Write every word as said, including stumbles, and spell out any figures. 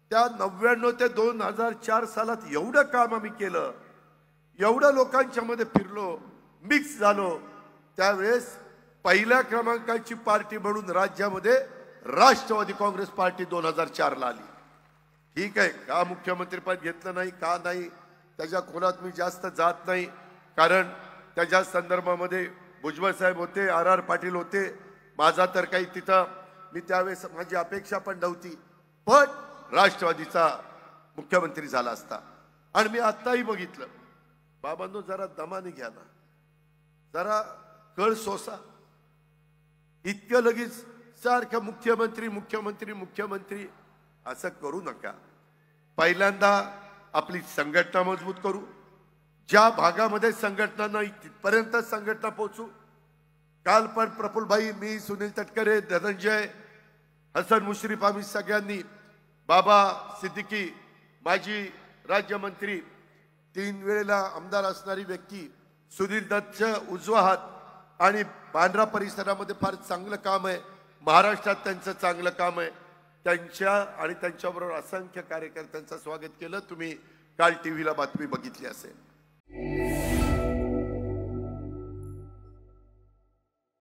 त्या नव्याण्णव ते दोन हजार चार सालात एवढं काम आम्ही केलं, एवढं लोकांच्या मध्ये फिरलो, मिक्स झालो, त्यावेळेस पहिल्या क्रमांकाची पार्टी म्हणून राज्यामध्ये राष्ट्रवादी काँग्रेस पार्टी दोन हजार चार ला आली. ठीक आहे, का मुख्यमंत्रीपद घेतलं नाही, का नाही, त्याच्या खोलात मी जास्त जात नाही, कारण त्याच्या संदर्भामध्ये भुजबळ साहेब होते, आर आर पाटील होते. माझा तर काही तिथं मी त्यावेळेस माझी अपेक्षा पण नव्हती, पण राष्ट्रवादीचा मुख्यमंत्री झाला असता. आणि मी आत्ताही बघितलं, बाबांनो जरा दमाने घ्या ना, जरा कळ सोसा. इतकं लगेच सारखं मुख्यमंत्री मुख्यमंत्री मुख्यमंत्री असं करू नका. पहिल्यांदा आपली संघटना मजबूत करू. ज्या भागामध्ये संघटना नाही तिथपर्यंत संघटना पोहोचू. काल पण प्रफुल्लभाई, मी, सुनील तटकरे, धनंजय, हसन मुश्रीफ, आम्ही सगळ्यांनी, बाबा सिद्दीकी, माजी राज्यमंत्री, तीन वेळेला आमदार असणारी व्यक्ती, सुधीर दत्तच्या उजवा हात, आणि बांद्रा परिसरामध्ये फार चांगलं काम आहे, महाराष्ट्रात त्यांचं चांगलं काम आहे. त्यांच्या आणि त्यांच्याबरोबर असंख्य कार्यकर्त्यांचं स्वागत केलं. तुम्ही काल टीव्हीला बातमी बघितली असेल.